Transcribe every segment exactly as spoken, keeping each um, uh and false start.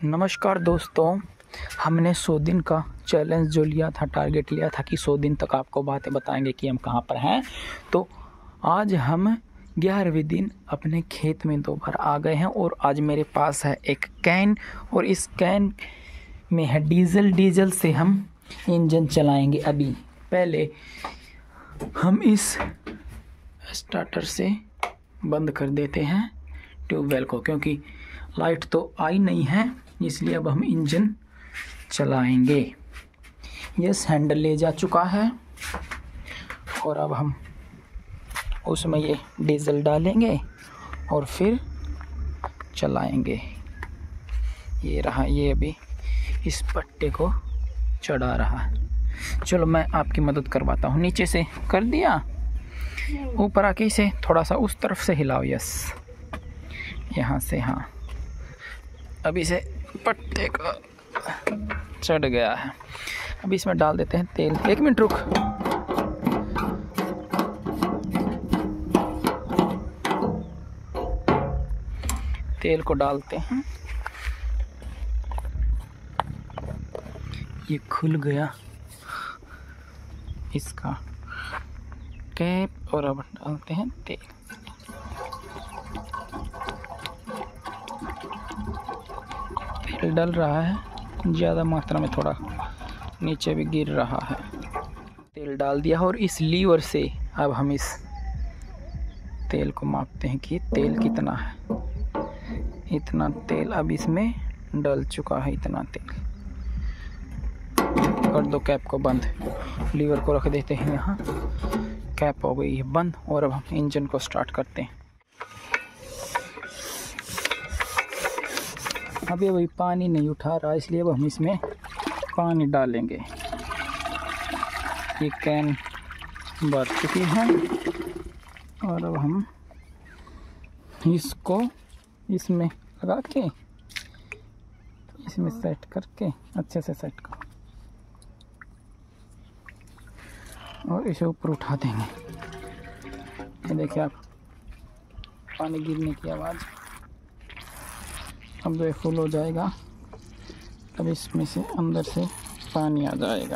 नमस्कार दोस्तों, हमने सौ दिन का चैलेंज जो लिया था, टारगेट लिया था कि सौ दिन तक आपको बातें बताएंगे कि हम कहाँ पर हैं। तो आज हम ग्यारहवें दिन अपने खेत में दोबारा आ गए हैं और आज मेरे पास है एक कैन और इस कैन में है डीजल। डीजल से हम इंजन चलाएंगे। अभी पहले हम इस स्टार्टर से बंद कर देते हैं ट्यूबवेल को, क्योंकि लाइट तो आई नहीं है, इसलिए अब हम इंजन चलाएंगे। यस, हैंडल ले जा चुका है और अब हम उसमें ये डीजल डालेंगे और फिर चलाएंगे। ये रहा, ये अभी इस पट्टे को चढ़ा रहा है। चलो मैं आपकी मदद करवाता हूँ। नीचे से कर दिया, ऊपर आके इसे थोड़ा सा उस तरफ से हिलाओ। यस, यहाँ से, हाँ, अभी से पट्टे का चढ़ गया है। अभी इसमें डाल देते हैं तेल। एक मिनट रुक। तेल को डालते हैं। ये खुल गया इसका कैप और अब डालते हैं तेल। तेल डल रहा है ज़्यादा मात्रा में, थोड़ा नीचे भी गिर रहा है। तेल डाल दिया और इस लीवर से अब हम इस तेल को मापते हैं कि तेल कितना है। इतना तेल अब इसमें डल चुका है, इतना तेल। कर दो कैप को बंद। लीवर को रख देते हैं यहाँ। कैप हो गई है बंद और अब हम इंजन को स्टार्ट करते हैं। अभी अभी पानी नहीं उठा रहा, इसलिए अब हम इसमें पानी डालेंगे। ये कैन भर चुकी है और अब हम इसको इसमें लगा के इसमें सेट करके अच्छे से सेट करो और इसे ऊपर उठा देंगे। ये देखिए आप, पानी गिरने की आवाज़। अब जो फुल हो जाएगा तब इसमें से अंदर से पानी आ जाएगा।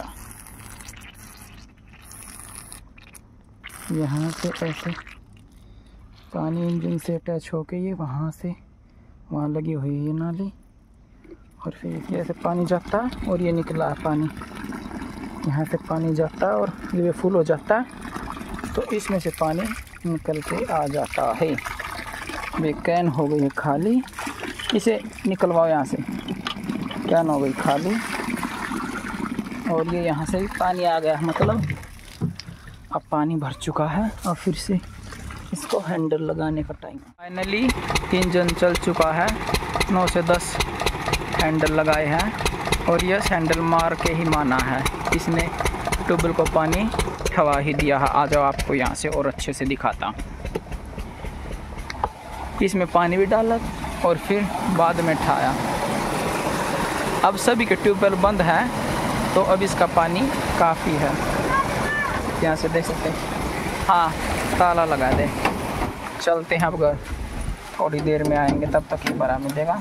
यहाँ से ऐसे पानी इंजन से अटैच होके ये वहाँ से वहाँ लगी हुई है नाली, और फिर ये ऐसे पानी जाता है और ये निकला है पानी। यहाँ से पानी जाता है और ये फुल हो जाता है, तो इसमें से पानी निकल के आ जाता है। ये कैन हो गई है खाली, इसे निकलवाओ यहाँ से। कैन हो गई खाली और ये यहाँ से भी पानी आ गया, मतलब अब पानी भर चुका है। और फिर से इसको हैंडल लगाने का टाइम। फाइनली इंजन चल चुका है। नौ से दस हैंडल लगाए हैं और यह हैंडल मार के ही माना है। इसने ट्यूबवेल को पानी ठवा ही दिया है। आ जाओ, आपको यहाँ से और अच्छे से दिखाता हूँ। इसमें पानी भी डाला और फिर बाद में ठाया। अब सभी के ट्यूबवेल बंद हैं, तो अब इसका पानी काफ़ी है। यहाँ से देख सकते हैं। हाँ, ताला लगा दे। चलते हैं अब घर, थोड़ी देर में आएंगे, तब तक ही भरा मिलेगा।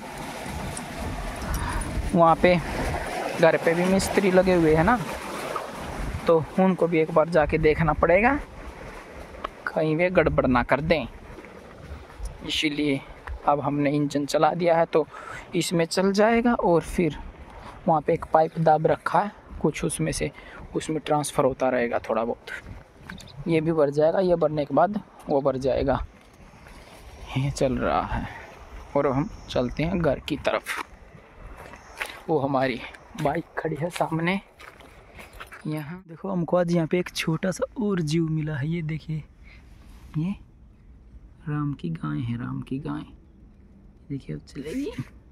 वहाँ पे घर पे भी मिस्त्री लगे हुए हैं ना, तो उनको भी एक बार जाके देखना पड़ेगा, कहीं वे गड़बड़ ना कर दें। इसीलिए अब हमने इंजन चला दिया है, तो इसमें चल जाएगा और फिर वहाँ पे एक पाइप दाब रखा है, कुछ उसमें से उसमें ट्रांसफ़र होता रहेगा थोड़ा बहुत। ये भी भर जाएगा, ये भरने के बाद वो भर जाएगा। ये चल रहा है और हम चलते हैं घर की तरफ। वो हमारी बाइक खड़ी है सामने। यहाँ देखो, हमको आज यहाँ पे एक छोटा सा और जीव मिला है। ये देखिए, ये राम की गाय है, राम की गाय। देखिए अब चलेगी।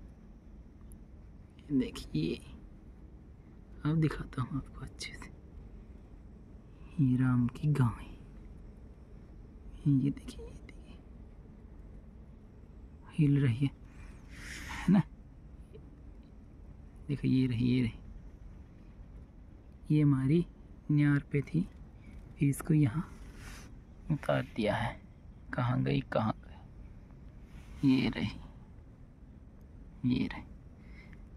देखिए, अब दिखाता हूँ आपको अच्छे से। ये राम की गाय, ये देखिए, ये देखिए हिल रही है, है ना। देखो, ये रही, ये रही। ये हमारी न्यार पे थी, फिर इसको यहाँ उतार दिया है। कहाँ गई, कहाँ गई? ये रही, ये रही।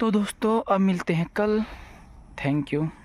तो दोस्तों अब मिलते हैं कल। Thank you.